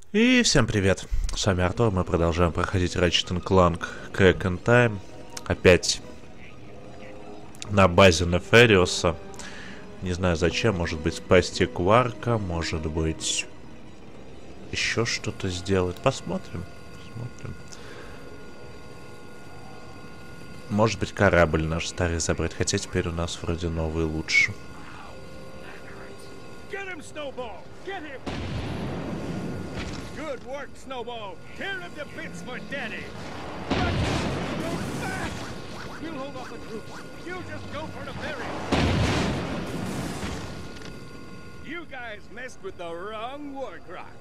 И всем привет, с вами Артур, мы продолжаем проходить Ratchet Clank Crack in Time. Опять на базе Нефериуса. Не знаю зачем, может быть спасти Кварка, может быть еще что-то сделать. Посмотрим. Может быть корабль наш старый забрать, хотя теперь у нас вроде новый лучше. Good work, Snowball! Tear him to bits for Daddy! We'll hold off the troops. You just go for the ferry. You guys messed with the wrong Warcroc.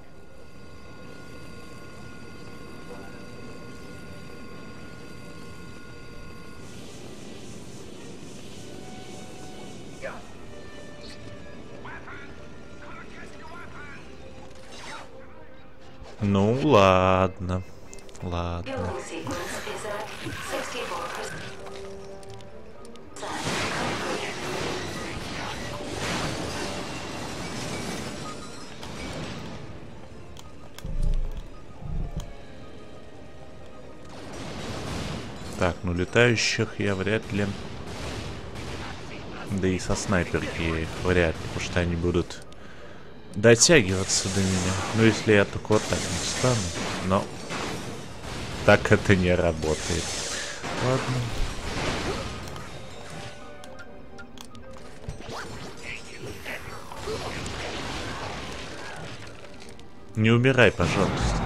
Ну ладно, ладно. Так, ну летающих я вряд ли. Да и со снайперки я их вряд ли, потому что они будут дотягиваться до меня. Ну, если я только вот так не встану. Но так это не работает. Ладно. Не умирай, пожалуйста.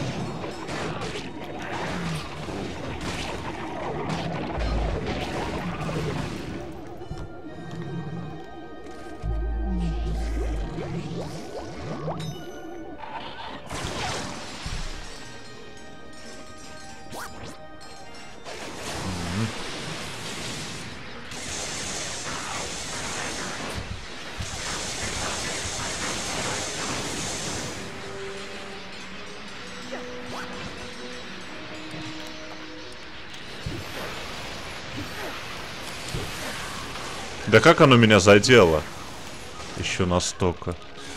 Да как оно меня задело? Еще настолько.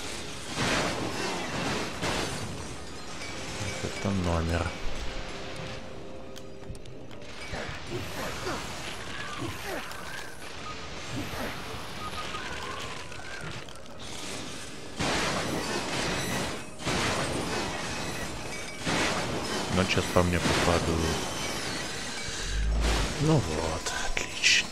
Это номер. Но сейчас по мне попадут. Ну вот, отлично.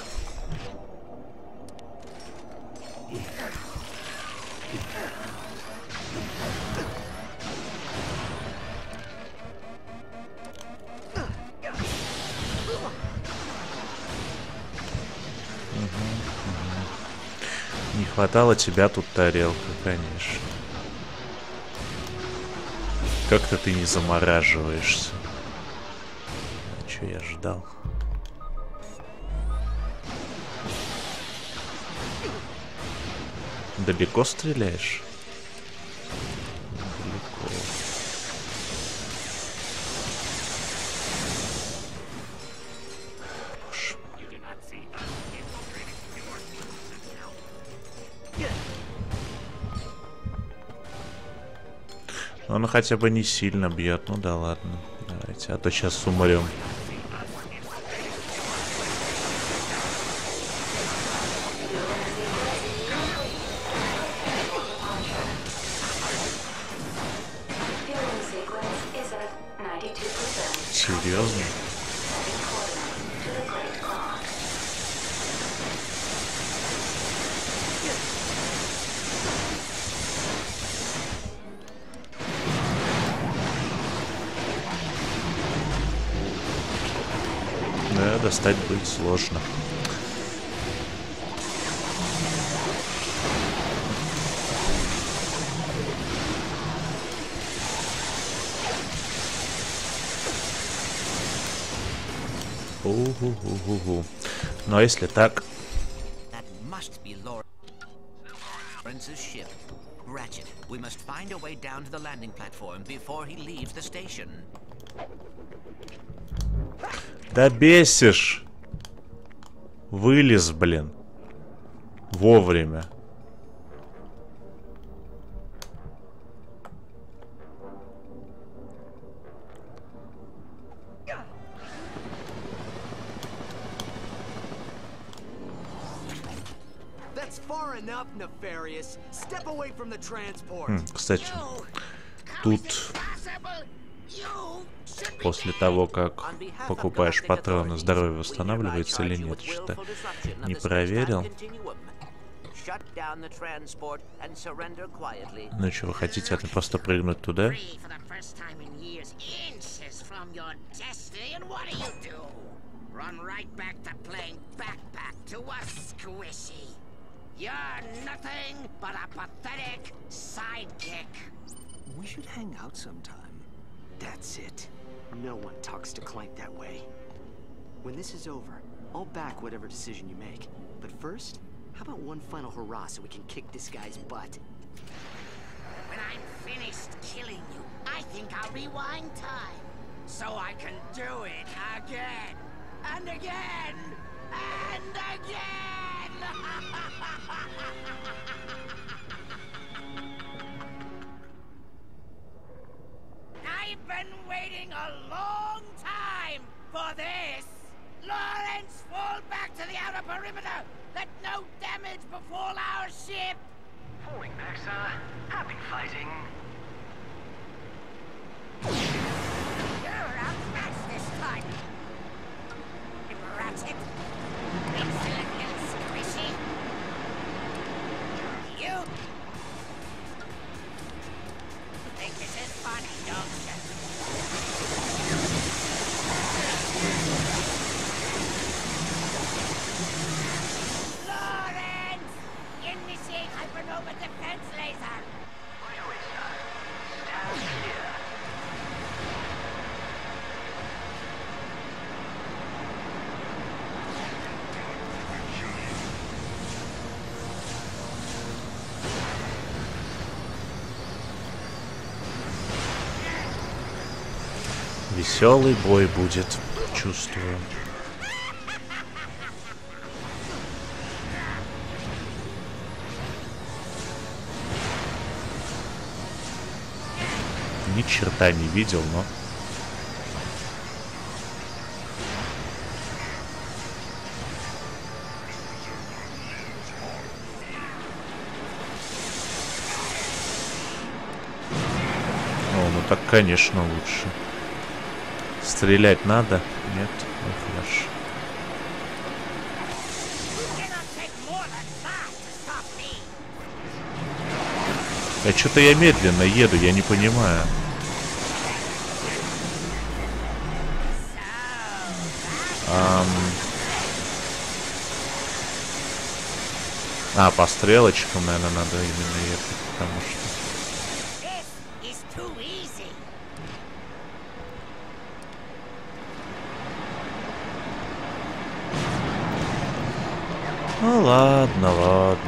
Не хватало тебя тут, тарелка, конечно. Как-то ты не замораживаешься. А чё я ждал? Далеко стреляешь? Далеко. Боже мой. Он хотя бы не сильно бьет. Ну да ладно. Давайте, а то сейчас умрем. Серьезно? Да, достать будет сложно. Угу-гу-гу-гу. Ну а если так... Ratchet, we must find a way down to the landing platform before he leaves the station. Да бесишь! Вылез, блин. Вовремя. Кстати, тут после того, как покупаешь патроны, здоровье восстанавливается или нет, что-то не проверил. Ну что, вы хотите это просто прыгнуть туда? We should hang out sometime. That's it. No one talks to Clank that way. When this is over, I'll back whatever decision you make. But first, how about one final hurrah so we can kick this guy's butt? When I'm finished killing you, I think I'll rewind time. So I can do it again. And again. And again. I've been waiting a long time for this! Lawrence, fall back to the outer perimeter! Let no damage befall our ship! Falling back, sir. Happy fighting. You're outmatched this time! Ratchet! Insolent little squishy! You! Think this is funny, don't you? Lawrence! Initiate hypernova defense laser! Right away, sir. Stand clear. Веселый бой будет, чувствую. Ни черта не видел, но... О, ну так, конечно, лучше. Стрелять надо? Нет? Ну, хорошо. А что-то я медленно еду, я не понимаю. По стрелочкам, наверное, надо именно ехать, потому что... Ну ладно, ладно.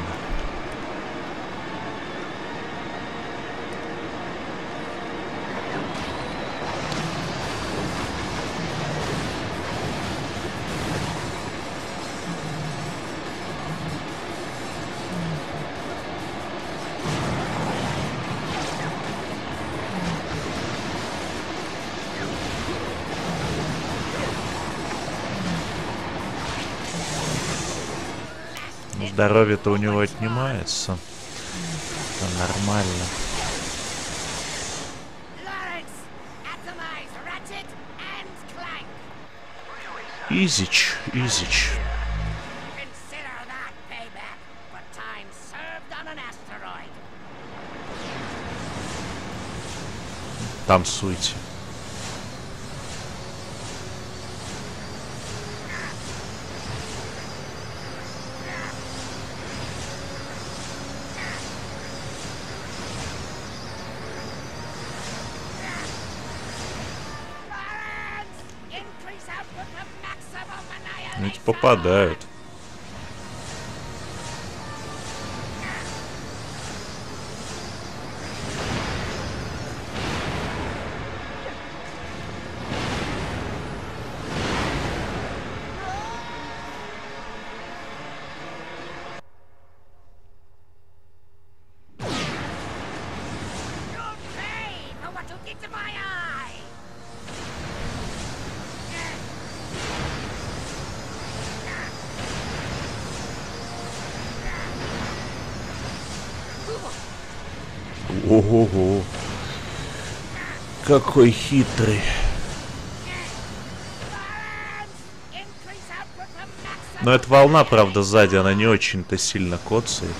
Здоровье-то у него отнимается. Это нормально. Изич, изич. Танцуйте. Ведь попадают. Ого-го. Какой хитрый. Но эта волна, правда, сзади, она не очень-то сильно коцает.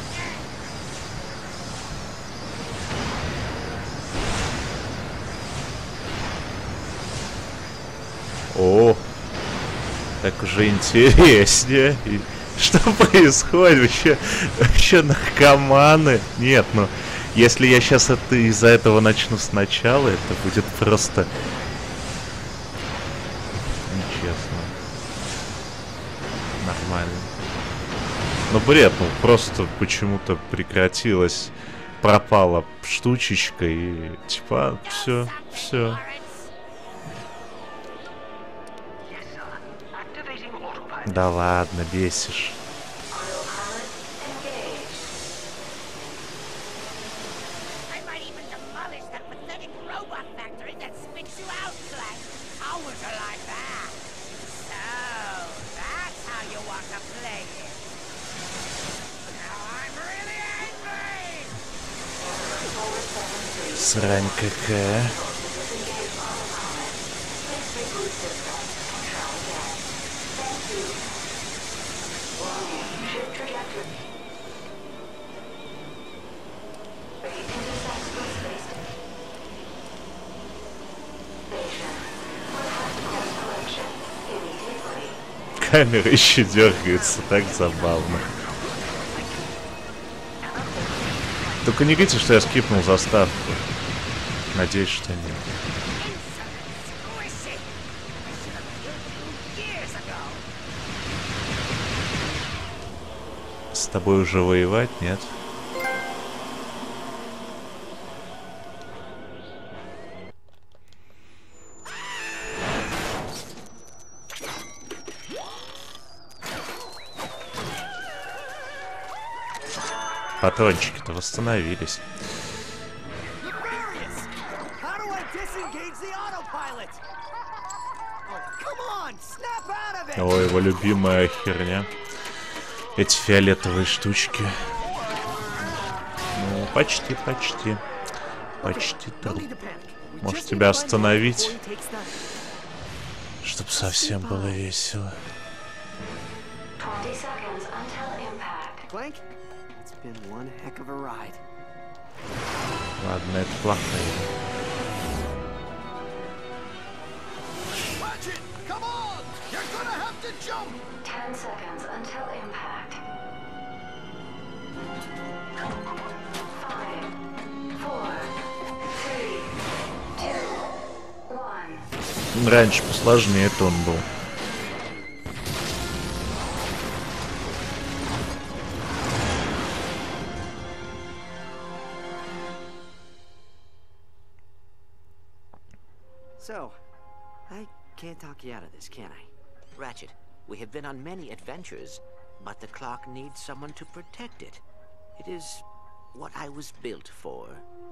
О, так уже интереснее. Что происходит? Вообще наркоманы? Нет, ну, если я сейчас из-за этого начну сначала, это будет просто нечестно. Нормально. Ну, бред, ну, просто почему-то прекратилась, пропала штучечка и, типа, все. Да ладно, бесишь. Срань какая. Камера еще дергается, так забавно. Только не говорите, что я скипнул заставку. Надеюсь, что нет. С тобой уже воевать, нет? Патрончики-то восстановились. О, его любимая херня. Эти фиолетовые штучки. Ну, почти. Почти труп. Может тебя остановить? Чтоб совсем было весело. Ладно, это плохая. Jump! 10 seconds until impact. 5, 4, 3, 2, 1. Раньше посложнее это он был. So, I can't talk you out of this, can I? Ratchet, we have been on many adventures, but the clock needs someone to protect it. It is what I was built for.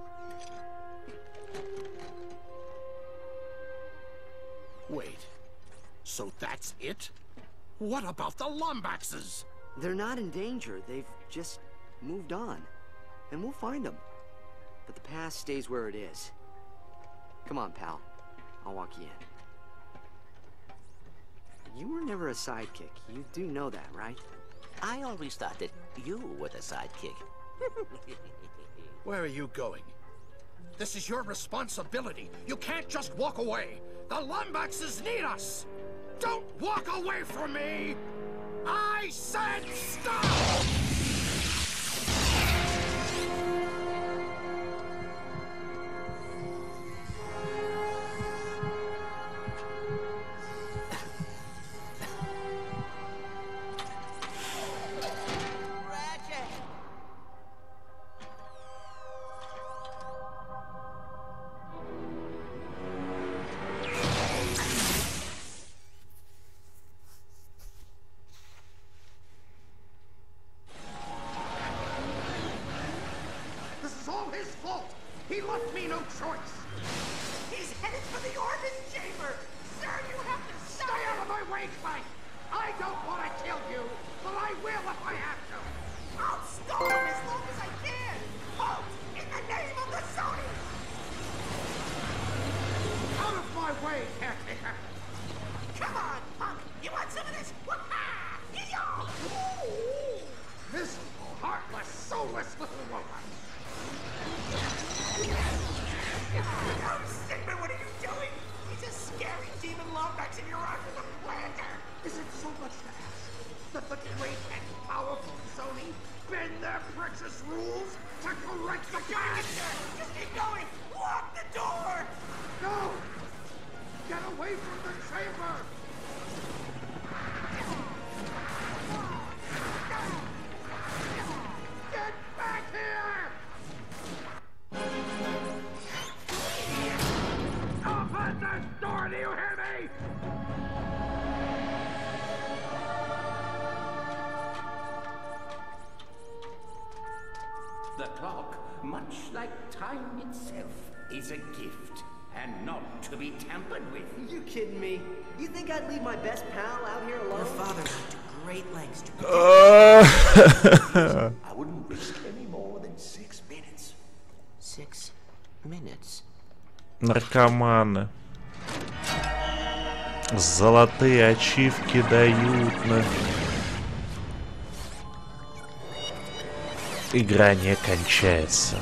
Wait. So that's it? What about the Lombaxes? They're not in danger. They've just moved on. And we'll find them. But the past stays where it is. Come on, pal. I'll walk you in. You were never a sidekick. You do know that, right? I always thought that you were the sidekick. Where are you going? This is your responsibility. You can't just walk away. The Lombaxes need us. Don't walk away from me! I said stop! He left me no choice! He's headed for the organ chamber! Sir, you have to stop! Stay out of my way, Clank! I don't want to kill you, but I will if I have to! I'll stall him as long as I can! Halt! In the name of the way, caretaker. Come on, punk! You want some of this? Wah-ha! Miserable, heartless, soulless little woman. Oh, Sigmund, what are you doing? He's a scary demon Lombax and you're after the planter. Is it so much to ask that the great and powerful Sony bend their precious rules to correct the bad? Just keep going! Lock the door! No! Get away from the chamber! Get back here! Open this door, do you hear me? The clock, much like time itself, is a gift, and not to be tampered with. You kidding me? You think I'd leave my best pal out here alone? Your father went to great lengths to protect I wouldn't risk any more than 6 minutes. 6 minutes. Наркоманы. Золотые ачивки дают на... Игра не кончается.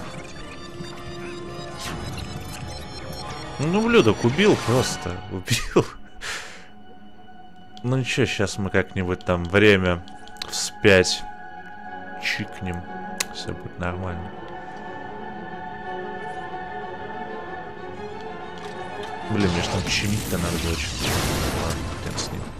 Ну, ублюдок убил просто. Убил. Ну ничего, сейчас мы как-нибудь там время вспять чикнем. Все будет нормально. Блин, мне ж там чинить-то надо очень. Ладно, хрен с ним.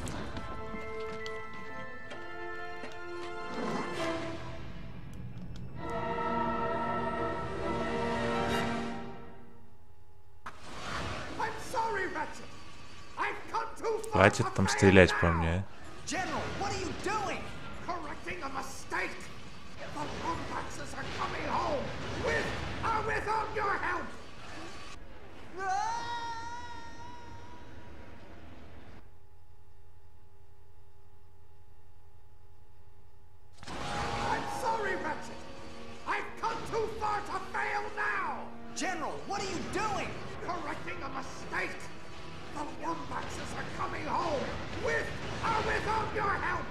Хватит там стрелять по мне. General, what are you doing? Correcting a mistake. The Lombaxes are coming home with or without your help. I'm sorry, Ratchet. I've come too far to fail now. General, what are you doing? Correcting a mistake. The Lombaxes are coming home with or without your help.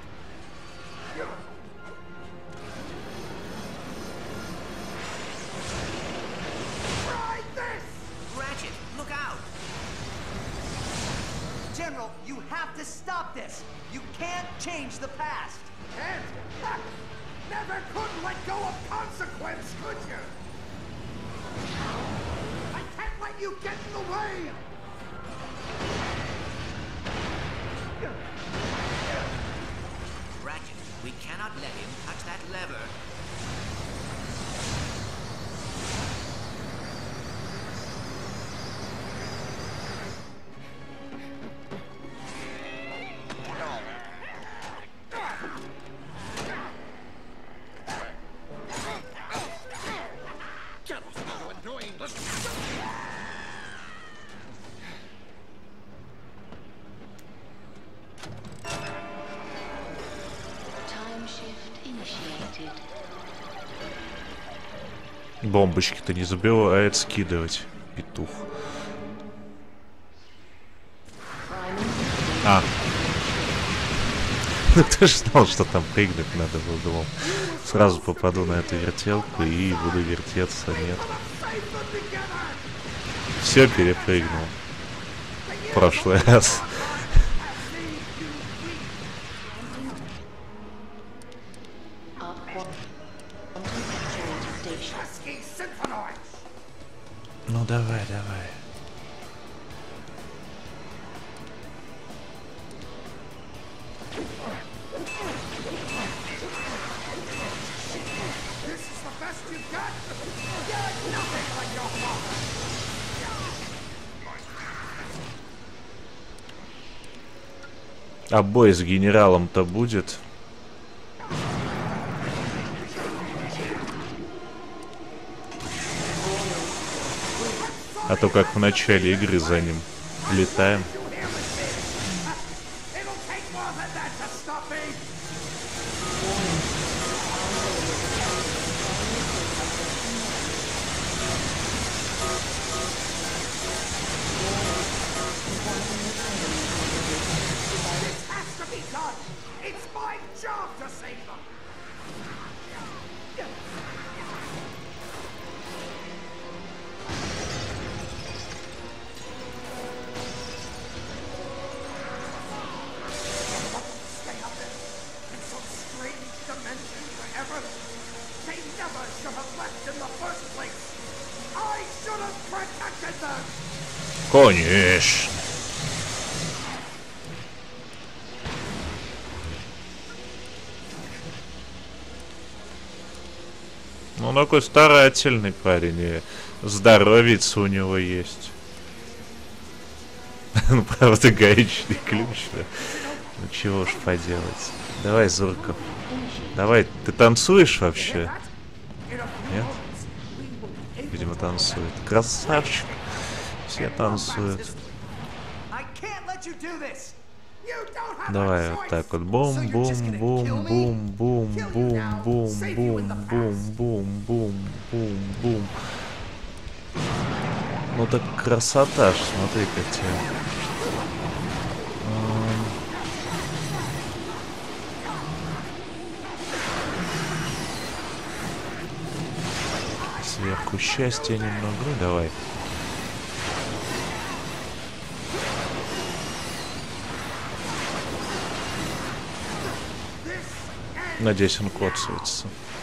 Try this. Ratchet, look out! General, you have to stop this. You can't change the past. And never could let go of consequence, could you? I can't let you get in the way. Ratchet, we cannot let him touch that lever. Бомбочки-то не забивает скидывать, петух. А. Ну кто ж знал, что там прыгнуть надо было, думал. Сразу попаду на эту вертелку и буду вертеться, нет. Все перепрыгнул. В прошлый раз. Ну давай, давай. А бой с генералом-то будет? А то как в начале игры за ним летаем. protected them. Конечно. Ну, он такой старательный парень, и здоровица у него есть. Ну, правда, гаечный ключ, да. Ну, чего ж поделать. Давай, Зурков. Давай, ты танцуешь вообще? Нет? Видимо, танцует. Красавчик. Все танцуют. Давай вот так вот. Бум-бум-бум-бум-бум-бум-бум-бум-бум-бум-бум. Ну так красота ж, смотри-ка тебе. Сверху счастья немного. Ну давай. Надеюсь, он коцается.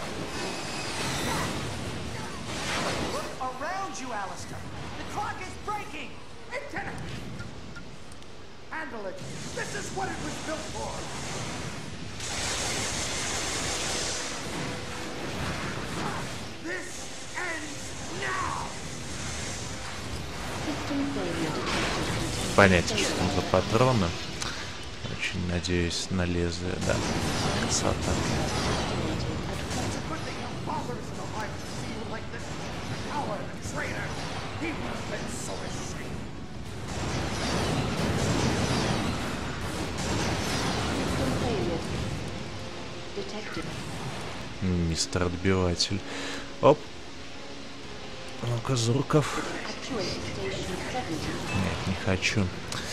Понятия, что там за патроны. Очень надеюсь на лезвие, да. Красота. Мистер Отбиватель. Оп. Ну-ка, Зурков. Нет, не хочу.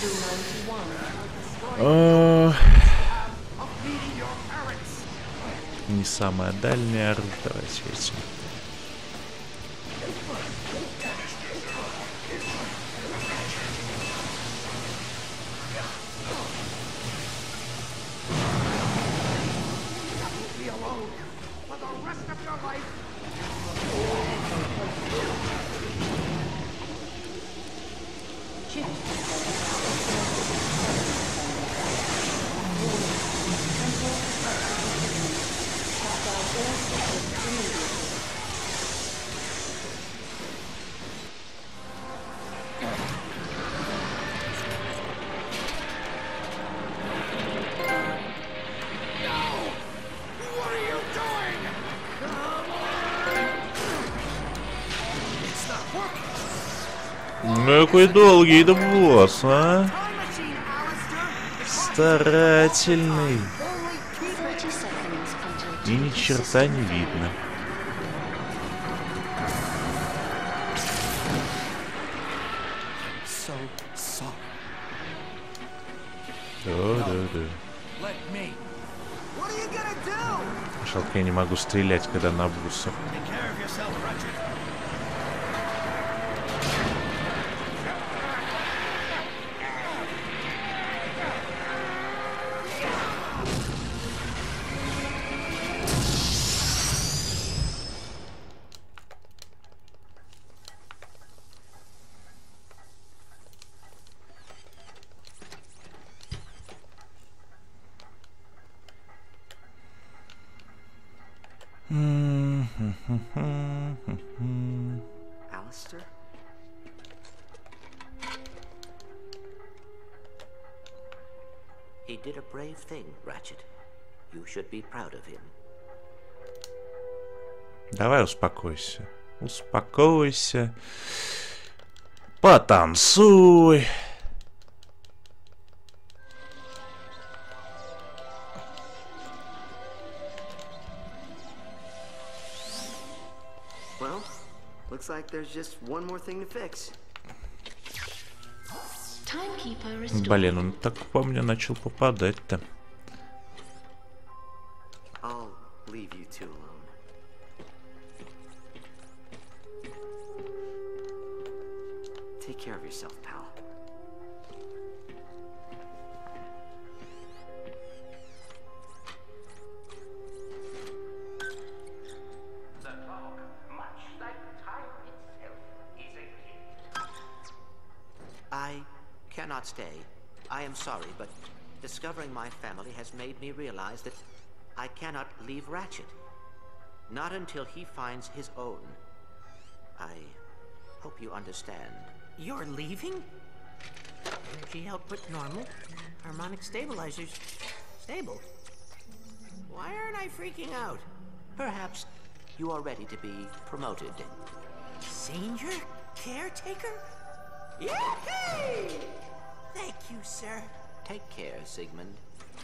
Не самое дальнее оружие. Давайте этим. Ну какой долгий это босс, а? Старательный. И ни черта не видно. Да. Жалко, я не могу стрелять, когда на бусах. Alistair? He did a brave thing, Ratchet. You should be proud of him. Давай успокойся. Успокойся. Потанцуй. Well, looks like there's just one more thing to fix. Блин, он так по мне начал попадать-то. I'll leave you two alone. Take care of yourself, pal. The clock, much like time itself, is a gift cannot stay. I am sorry, but discovering my family has made me realize that I cannot leave Ratchet. Not until he finds his own. I hope you understand. You're leaving? Energy output normal. Harmonic stabilizers stable. Why aren't I freaking out? Perhaps you are ready to be promoted. Senior caretaker? Yay! Thank you, sir. Take care, Sigmund.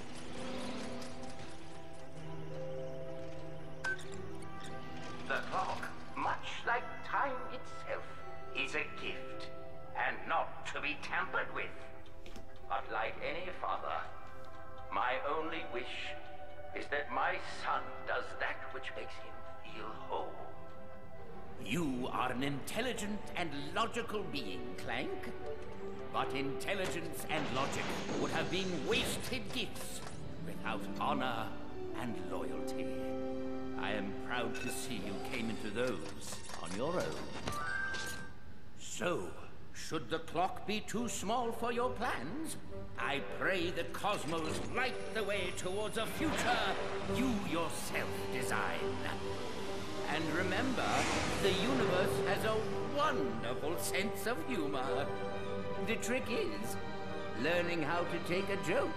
The clock, much like time itself, is a gift, and not to be tampered with. But like any father, my only wish is that my son does that which makes him feel whole. You are an intelligent and logical being, Clank. But intelligence and logic would have been wasted gifts without honor and loyalty. I am proud to see you came into those on your own. So, should the clock be too small for your plans, I pray the cosmos light the way towards a future you yourself design. And remember, the universe has a wonderful sense of humor. The trick is learning how to take a joke.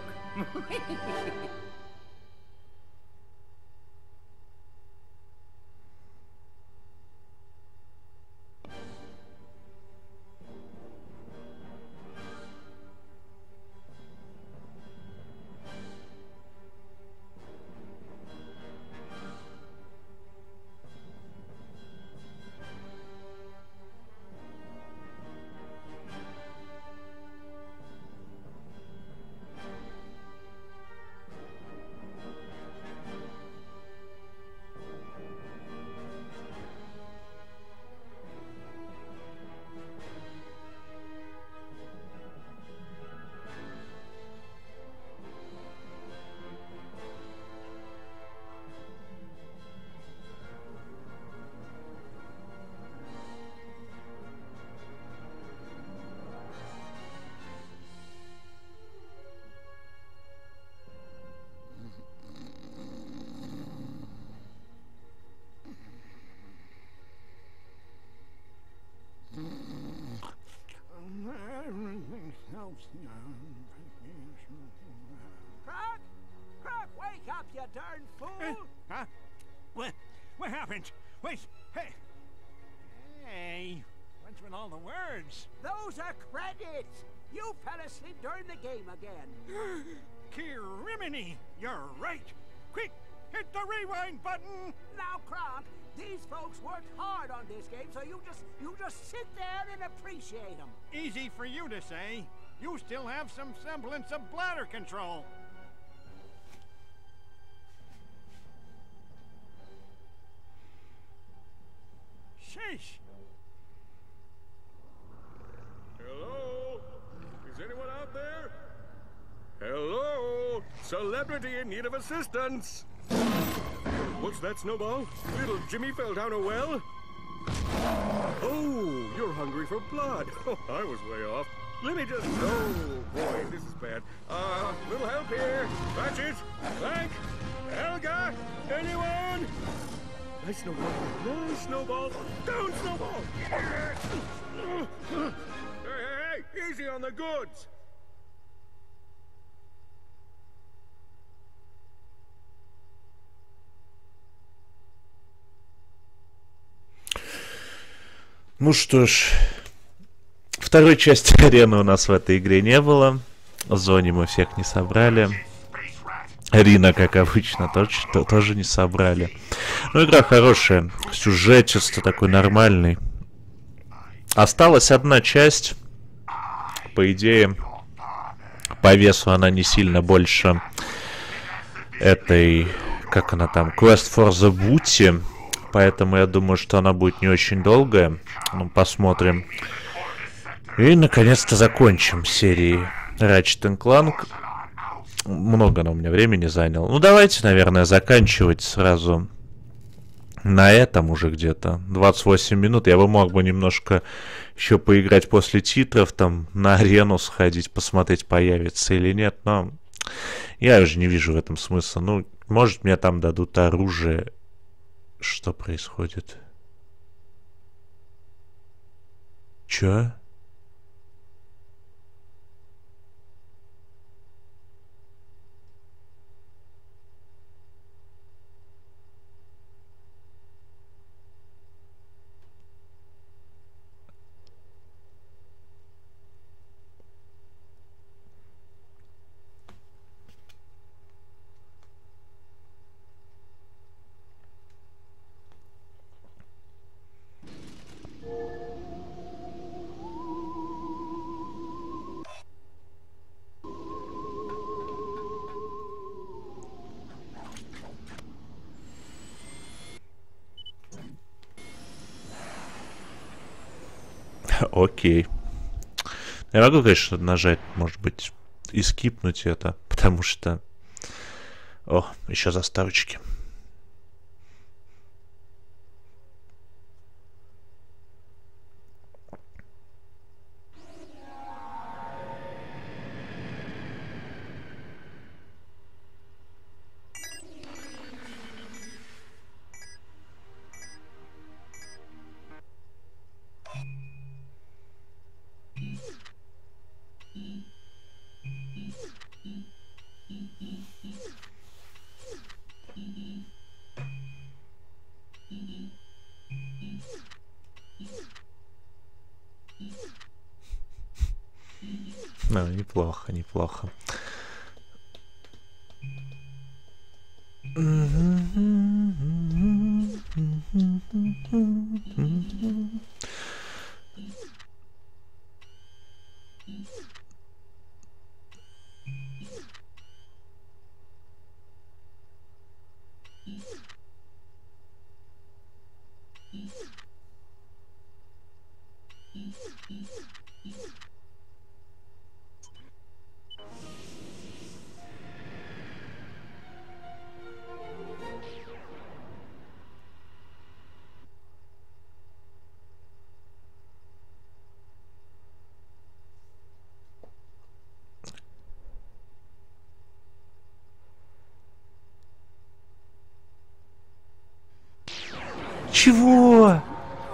Croc, wake up, you darn fool! Huh? What happened? Wait, hey! Hey, what's with all the words? Those are credits! You fell asleep during the game again. Kirimini, you're right! Quick, hit the rewind button! Now, Croc, these folks worked hard on this game, so you just sit there and appreciate them. Easy for you to say. You still have some semblance of bladder control. Sheesh. Hello? Is anyone out there? Hello? Celebrity in need of assistance. What's that, Snowball? Little Jimmy fell down a well? Oh, you're hungry for blood. Oh, I was way off. Let me just... Oh, boy, this is bad. Little help here. Ratchet, Clank, Helga, anyone? Nice, Snowball. Nice, Snowball. Down, Snowball! Hey, easy on the goods. Ну что ж, второй части арены у нас в этой игре не было. В зоне мы всех не собрали. Рина, как обычно, тоже не собрали. Но игра хорошая. Сюжетчество такой нормальный. Осталась одна часть. По идее, по весу она не сильно больше этой... Как она там? Quest for the Booty. Поэтому я думаю, что она будет не очень долгая. Ну, посмотрим. И, наконец-то, закончим серии Ratchet & Clank. Много она у меня времени заняла. Ну, давайте, наверное, заканчивать сразу. на этом уже где-то 28 минут. Я бы мог бы немножко еще поиграть после титров, там на арену сходить, посмотреть, появится или нет, но я уже не вижу в этом смысла. Ну, может, мне там дадут оружие. Что происходит? Чё? Окей. Я могу, конечно, нажать, может быть, и скипнуть это, потому что... О, еще заставочки. Ну, неплохо, неплохо. Чего?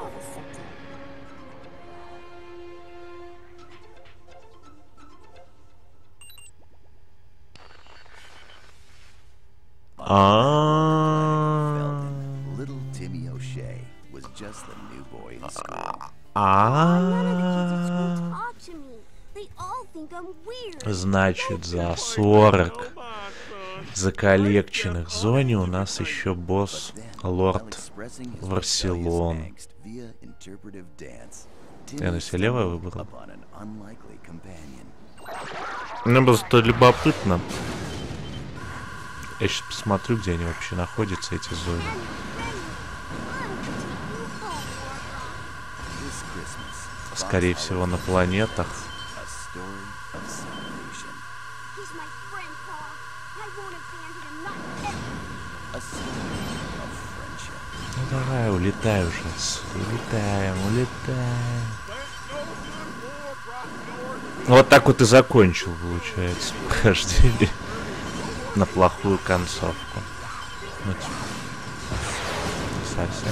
Little Timmy O'Shea was just the new boy in school. Значит, за 40 заколлекченных зоне у нас еще босс Лорд Варсилон. Я на все левое выбрал. Мне просто любопытно. Я сейчас посмотрю, где они вообще находятся, эти зоны. Скорее всего, на планетах. Ну давай, улетай уже. Улетаем. Вот так вот и закончил, получается, прохождение на плохую концовку. Ну, типа, совсем.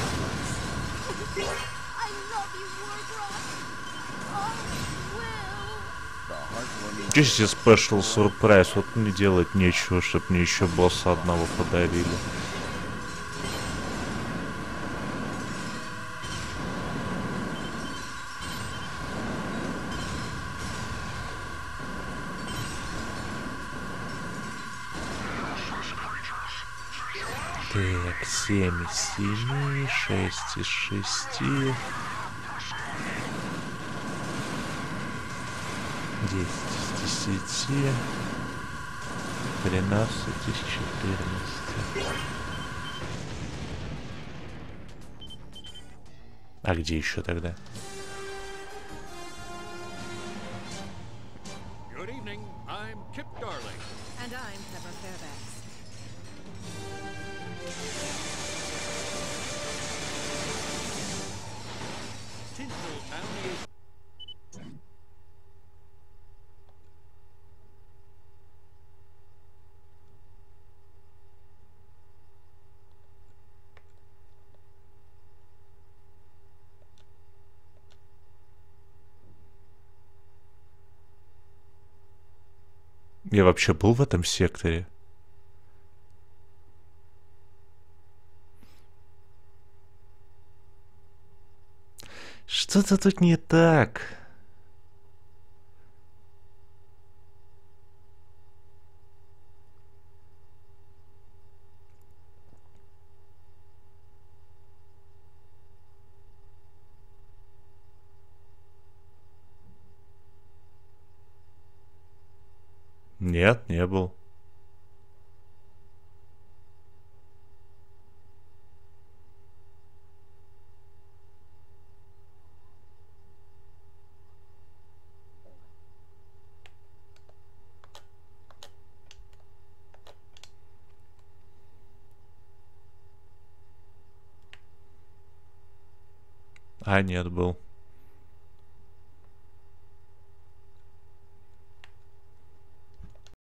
Че себе спешл сюрприз? Вот мне делать нечего, чтобы мне еще босса одного подарили. Так, 7 из 7, 6 из 6, 10 из 10, 13 из 14. А где еще тогда? Good evening. I'm Kip Darling. And I'm Pepper Fairbanks. Я вообще был в этом секторе? Что-то тут не так. Нет, не был. А, нет, был.